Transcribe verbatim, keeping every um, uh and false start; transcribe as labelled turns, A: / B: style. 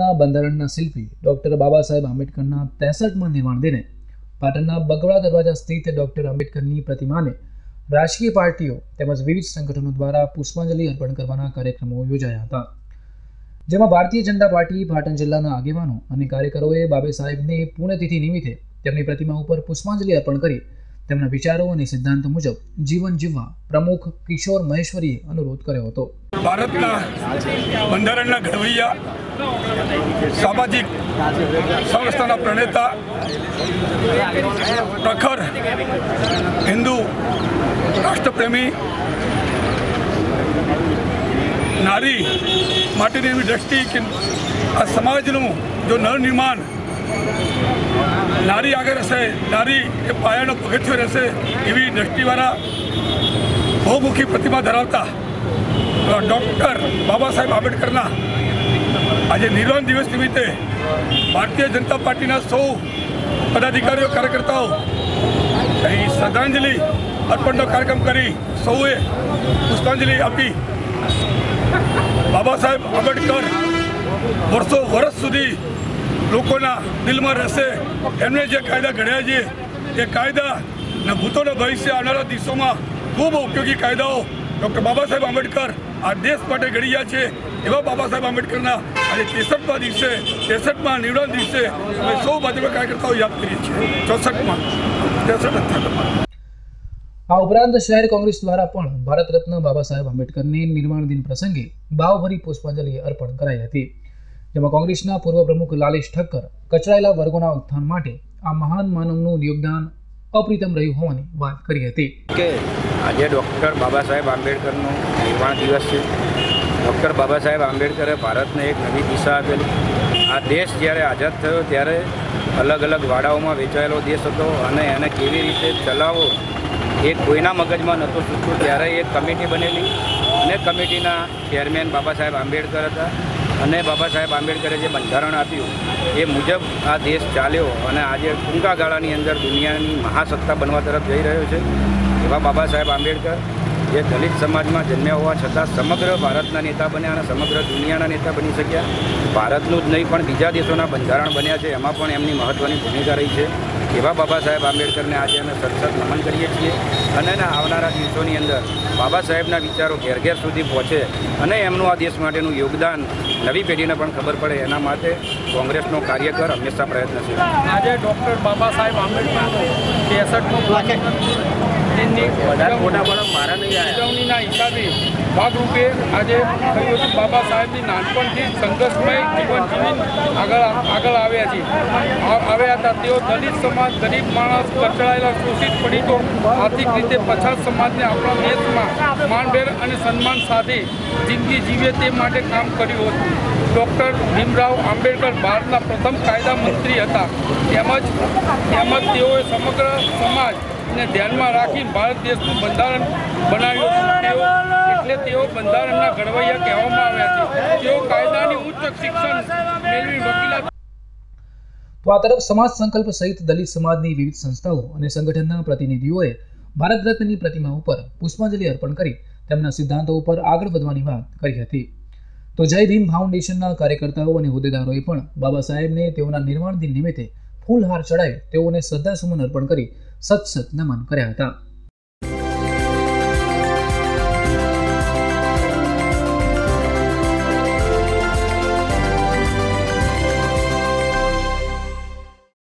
A: બંધારણના શિલ્પી ડોક્ટર બાબા સાહેબ આંબેડકરના ત્રેસઠમાં નિર્માણ દિને પાટણના બગવાડા દરવાજા સ્થિત ડોક્ટર આંબેડકરની પ્રતિમાને રાજકીય પાર્ટીઓ તેમજ વિવિધ સંગઠનો દ્વારા પુષ્પાંજલિ અર્પણ કરવાના કાર્યક્રમો યોજાયા હતા, જેમાં ભારતીય જનતા પાર્ટી પાટણ જિલ્લાના આગેવાનો અને કાર્યકરોએ બાબા સાહેબને પુણ્યતિથિ નિમિત્તે તેમની પ્રતિમા ઉપર પુષ્પાંજલિ અર્પણ કરી તેમના વિચારો અને સિદ્ધાંતો મુજબ જીવન જીવવા પ્રમુખ કિશોર મહેશ્વરીએ અનુરોધ કર્યો હતો।
B: ભારતના બંધારણના ઘડવૈયા, સામાજિક સંસ્થાના પ્રણેતા, પ્રખર હિન્દુ રાષ્ટ્રપ્રેમી, નારી માટેની એવી દ્રષ્ટિ કે આ સમાજનું જો નવનિર્માણ નારી આગળ રહેશે, નારી એ પાયાનો પગથિયો રહેશે એવી દ્રષ્ટિવાળા બહુમુખી પ્રતિમા ધરાવતા ડૉક્ટર બાબા સાહેબ આંબેડકરના આજે નિર્વાણ દિવસ નિમિત્તે ભારતીય જનતા પાર્ટીના સૌ પદાધિકારીઓ, કાર્યકર્તાઓ અહીં શ્રદ્ધાંજલિ અર્પણનો કાર્યક્રમ કરી સૌએ પુષ્પાંજલિ આપી બાબા સાહેબ આંબેડકર વર્ષો વર્ષ સુધી લોકોના દિલમાં રહેશે। એમને જે કાયદા ઘડ્યા છે એ કાયદાના ભૂતોના ભવિષ્ય આવનારા દિવસોમાં ખૂબ ઉપયોગી કાયદાઓ ડૉક્ટર બાબા સાહેબ આંબેડકર આ દેશ માટે ઘડ્યા છે। એવા બાબા સાહેબ આંબેડકરના આજે ત્રેસઠમાં દિવસે ત્રેસઠમાં નિર્વાણ દિવસે અમે સૌ ભાજપા કાર્યકર્તાઓ યાદ કરીએ છીએ। ચોસઠમાં ત્રેસઠ અઠ્ઠાવનમાં
A: આ ઉપરાંત શહેર કોંગ્રેસ દ્વારા પણ ભારત રત્ન બાબા સાહેબ આંબેડકરને નિર્વાણ દિન પ્રસંગે ભાવભરી પુષ્પાંજલિ અર્પણ કરાઈ હતી, જેમાં કોંગ્રેસના પૂર્વ પ્રમુખ લાલેશ ઠક્કર કચરાયેલા વર્ગોના ઉત્થાન માટે આ મહાન માનવનું યોગદાન અપ્રિતમ રહ્યું હોવાની વાત કરી હતી
C: કે આજે ડૉક્ટર બાબા સાહેબ આંબેડકરનો નિર્વાણ દિવસ છે। ડૉક્ટર બાબા સાહેબ આંબેડકરે ભારતને એક નવી દિશા આપેલી। આ દેશ જ્યારે આઝાદ થયો ત્યારે અલગ અલગ વાડાઓમાં વેચાયેલો દેશ હતો અને એને કેવી રીતે ચલાવવો એ કોઈના મગજમાં નહોતું સૂચતું। ત્યારે એક કમિટી બનેલી અને કમિટીના ચેરમેન બાબા સાહેબ આંબેડકર હતા અને બાબા સાહેબ આંબેડકરે જે બંધારણ આપ્યું એ મુજબ આ દેશ ચાલ્યો અને આજે ટૂંકા ગાળાની અંદર દુનિયાની મહાસત્તા બનવા તરફ જઈ રહ્યો છે। એવા બાબા સાહેબ આંબેડકર જે દલિત સમાજમાં જન્મ્યા હોવા છતાં સમગ્ર ભારતના નેતા બન્યા અને સમગ્ર દુનિયાના નેતા બની શક્યા। ભારતનું જ નહીં પણ બીજા દેશોના બંધારણ બન્યા છે, એમાં પણ એમની મહત્ત્વની ભૂમિકા રહી છે। એવા બાબા સાહેબ આંબેડકરને આજે અમે સતત નમન કરીએ છીએ અને આવનારા દિવસોની અંદર બાબા સાહેબના વિચારો ઘેર ઘેર સુધી પહોંચે અને એમનું આ દેશ માટેનું યોગદાન નવી પેઢીને પણ ખબર પડે એના માટે કોંગ્રેસનો કાર્યકર હંમેશા પ્રયત્નશીલ।
D: આજે ડૉક્ટર બાબા સાહેબ આંબેડકરનો ઉજવણીના હિસાબે ભાગરૂપે આજે બાબા સાહેબની નાનપણથી સંઘર્ષમય જીવન જીવી આગળ આગળ આવ્યા છે આવ્યા હતા। તેઓ દલિત સમાજ, ગરીબ માણસ, કચડાયેલા, શોષિત પડીતો, આર્થિક રીતે પછાત સમાજને આપણા દેશમાં માનભેર અને સન્માન સાથે જિંદગી જીવે તે માટે કામ કર્યું હતું। ડૉક્ટર ભીમરાવ આંબેડકર ભારતના પ્રથમ કાયદા મંત્રી હતા, તેમજ તેમજ તેઓએ સમગ્ર સમાજને ધ્યાનમાં રાખી ભારત દેશનું બંધારણ બનાવ્યું હતું। તેઓ એટલે તેઓ બંધારણના ઘડવૈયા કહેવામાં આવ્યા છે। તેઓ કાયદાની ઉચ્ચ શિક્ષણ મેળવી વકીલાત।
A: તો આ તરફ સમાજ સંકલ્પ સહિત દલિત સમાજની વિવિધ સંસ્થાઓ અને સંગઠનના પ્રતિનિધિઓએ ભારત રત્નની પ્રતિમા ઉપર પુષ્પાંજલિ અર્પણ કરી તેમના સિદ્ધાંતો ઉપર આગળ વધવાની વાત કરી હતી। તો જય ભીમ ફાઉન્ડેશનના કાર્યકર્તાઓ અને હોદ્દેદારોએ પણ બાબા સાહેબને તેઓના નિર્વાણ દિન નિમિત્તે ફૂલહાર ચડાવી તેઓને શ્રદ્ધાસુમન અર્પણ કરી સત સત નમન કર્યા હતા।